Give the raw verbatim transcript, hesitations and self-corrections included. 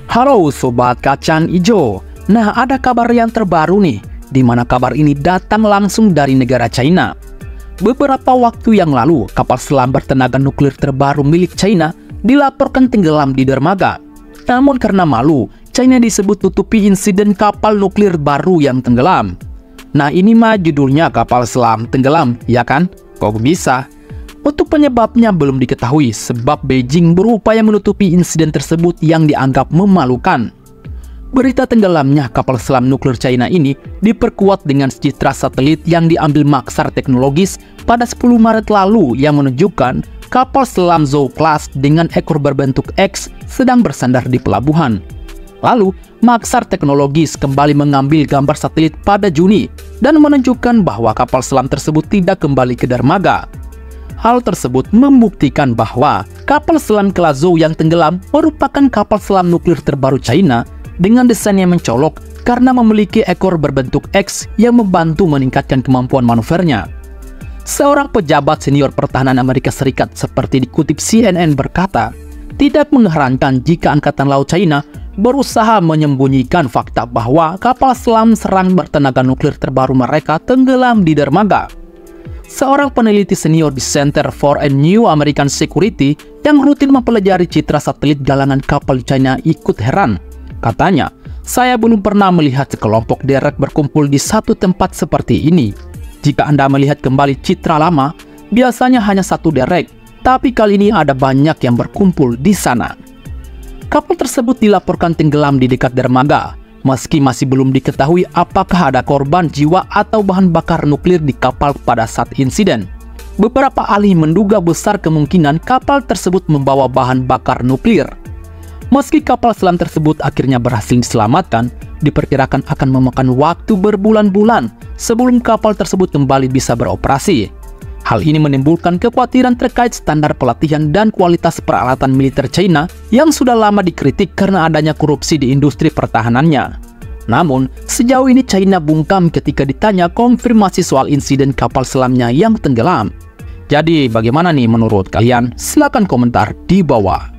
Halo Sobat Kacang Ijo. Nah, ada kabar yang terbaru nih, di mana kabar ini datang langsung dari negara China. Beberapa waktu yang lalu, kapal selam bertenaga nuklir terbaru milik China dilaporkan tenggelam di dermaga. Namun karena malu, China disebut tutupi insiden kapal nuklir baru yang tenggelam. Nah, ini mah judulnya kapal selam tenggelam, ya kan? Kok bisa? Untuk penyebabnya belum diketahui, sebab Beijing berupaya menutupi insiden tersebut yang dianggap memalukan. Berita tenggelamnya kapal selam nuklir China ini diperkuat dengan citra satelit yang diambil Maxar Technologies pada sepuluh Maret lalu yang menunjukkan kapal selam Zhou Class dengan ekor berbentuk X sedang bersandar di pelabuhan. Lalu, Maxar Technologies kembali mengambil gambar satelit pada Juni dan menunjukkan bahwa kapal selam tersebut tidak kembali ke dermaga. Hal tersebut membuktikan bahwa kapal selam kelas Zhou yang tenggelam merupakan kapal selam nuklir terbaru China dengan desain yang mencolok karena memiliki ekor berbentuk X yang membantu meningkatkan kemampuan manuvernya. Seorang pejabat senior pertahanan Amerika Serikat seperti dikutip C N N berkata, tidak mengherankan jika Angkatan Laut China berusaha menyembunyikan fakta bahwa kapal selam serang bertenaga nuklir terbaru mereka tenggelam di dermaga. Seorang peneliti senior di Center for a New American Security yang rutin mempelajari citra satelit galangan kapal China ikut heran. Katanya, saya belum pernah melihat sekelompok derek berkumpul di satu tempat seperti ini. Jika Anda melihat kembali citra lama, biasanya hanya satu derek, tapi kali ini ada banyak yang berkumpul di sana. Kapal tersebut dilaporkan tenggelam di dekat dermaga, meski masih belum diketahui apakah ada korban jiwa atau bahan bakar nuklir di kapal pada saat insiden. Beberapa ahli menduga besar kemungkinan kapal tersebut membawa bahan bakar nuklir. Meski kapal selam tersebut akhirnya berhasil diselamatkan, diperkirakan akan memakan waktu berbulan-bulan sebelum kapal tersebut kembali bisa beroperasi. Hal ini menimbulkan kekhawatiran terkait standar pelatihan dan kualitas peralatan militer China yang sudah lama dikritik karena adanya korupsi di industri pertahanannya. Namun, sejauh ini China bungkam ketika ditanya konfirmasi soal insiden kapal selamnya yang tenggelam. Jadi, bagaimana nih menurut kalian? Silahkan komentar di bawah.